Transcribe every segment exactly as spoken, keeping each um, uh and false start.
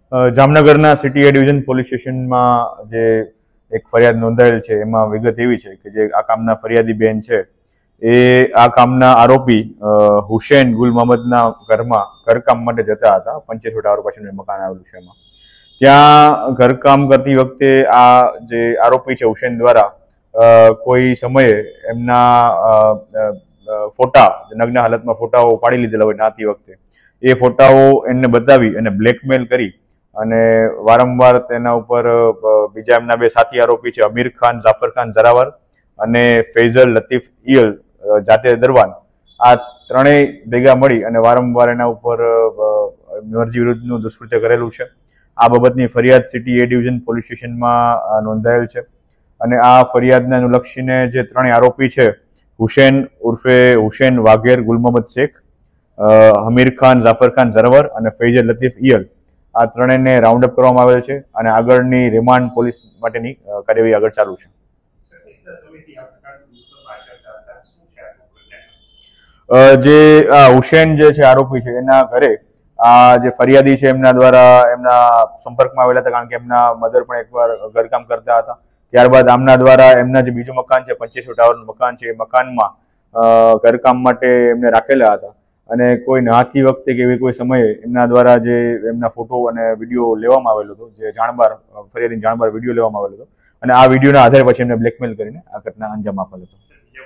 જામનગરના સિટી એ division police સ્ટેશનમાં જે એક ફરિયાદ નોંધાયેલ છે એમાં વિગત એવી છે કે જે આ કામના ફરિયાદી બેન છે એ આ કામના આરોપી હુસૈન ગુલ મોહમ્મદના ઘરમાં ઘરકામ માટે જતા હતા. પંચેશ્વર ટાવર પાછળનું મકાન આવેલું છે એમાં. ત્યાં ઘરકામ કરતી વખતે આ જે આરોપી છે હુસૈન દ્વારા કોઈ સમયે એમના ફોટા નગ્ન હાલતમાં ફોટાઓ પાડી લીધેલા હોય નાતી વખતે એ ફોટાઓ એમને બતાવી અને બ્લેકમેલ કરી અને વારંવાર તેના ઉપર બીજા એમના બે સાથી આરોપી છે અમીર ખાન જાફર ખાન જરાવર અને ફૈઝલ લતીફ ઇયલ જાતે દરવાન આ ત્રણેય ભેગા મળી અને વારંવાર એના ઉપર મરજી વિરુદ્ધનું દુષ્કૃત્ય કરેલું છે. આ બાબતની ફરિયાદ સિટી એ ડિવિઝન પોલીસ સ્ટેશનમાં નોંધાયેલ છે અને આ ફરિયાદને અનુલક્ષીને જે ત્રણેય આરોપી છે હુસૈન ઉર્ફે હુસૈન વાઘેર ગુલ મોહમ્મદ શેખ, અમીર ખાન જાફર ખાન ઝરવર અને ફૈઝલ લતીફ ઇયલ આ ત્રણેયને રાઉન્ડ અપ કરવામાં આવેલ છે અને આગળની રિમાન્ડ પોલીસ માટેની કાર્યવાહી આગળ ચાલુ છે. જે હુસૈન જે છે આરોપી છે એના ઘરે આ જે ફરિયાદી છે એમના દ્વારા એમના સંપર્કમાં આવેલા હતા કારણ કે એમના મધર પણ એકવાર ઘરકામ કરતા હતા. ત્યારબાદ આમના દ્વારા એમના જે બીજું મકાન છે પંચેશ્વર ટાવરનું મકાન છે એ મકાનમાં ઘરકામ માટે એમને રાખેલા હતા અને કોઈ નહાતી વખતે કે એવી કોઈ સમયે એમના દ્વારા જે એમના ફોટો અને વિડીયો લેવામાં આવેલો હતો જે જાણબાર ફરિયાદી જાણબાર વિડીયો લેવામાં આવેલો હતો અને આ વિડીયોના આધારે પછી એમને બ્લેકમેલ કરીને આ ઘટના અંજામ આપેલો હતો.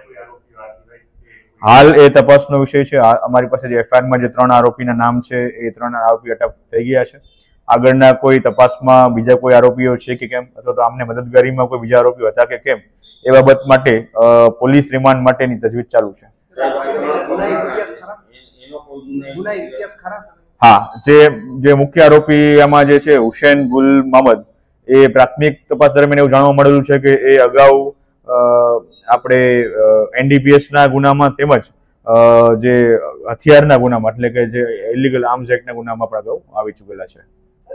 હાલ એ તપાસનો વિષય છે. અમારી પાસે જે એફઆઈઆરમાં જે ત્રણ આરોપીના નામ છે એ ત્રણ આરોપી અટક થઈ ગયા છે. આગળના કોઈ તપાસમાં બીજા કોઈ આરોપીઓ છે કે કેમ અથવા તો આમને મદદગારીમાં કોઈ બીજા આરોપીઓ હતા કે કેમ એ બાબત માટે પોલીસ રિમાન્ડ માટેની તજવીજ ચાલુ છે. હા, જે જે મુખ્ય આરોપી આમાં જે છે હુસૈન ગુલ મોહમ્મદ એ પ્રાથમિક તપાસ દરમિયાન એવું જાણવા મળેલું છે કે એ અગાઉ આપણે એનડીપીએસ ના ગુનામાં તેમજ જે હથિયારના ગુનામાં એટલે કે જે ઇલીગલ આર્મ્સ એક્ટના ગુનામાં પણ અગાઉ આવી ચૂકેલા છે.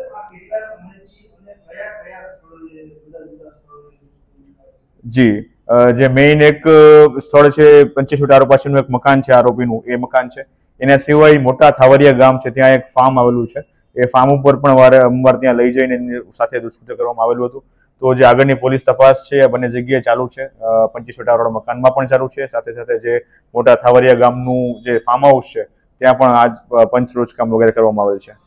જી, જે મેઇન એક સ્થળ છે પંચેશ્વર ટાવર પાછળનું એક મકાન છે આરોપીનું એ મકાન છે. એના સિવાય મોટા થાવરિયા ગામ છે ત્યાં એક ફાર્મ આવેલું છે. એ ફાર્મ ઉપર પણ વારંવાર ત્યાં લઈ જઈને સાથે દુષ્કૃત્ય કરવામાં આવેલું હતું. તો જે આગળની પોલીસ તપાસ છે આ બંને જગ્યાએ ચાલુ છે. પંચેશ્વર ટાવર મકાનમાં પણ ચાલુ છે, સાથે સાથે જે મોટા થાવરિયા ગામનું જે ફાર્મ હાઉસ છે ત્યાં પણ આજ પંચરોજ કામ વગેરે કરવામાં આવેલ છે.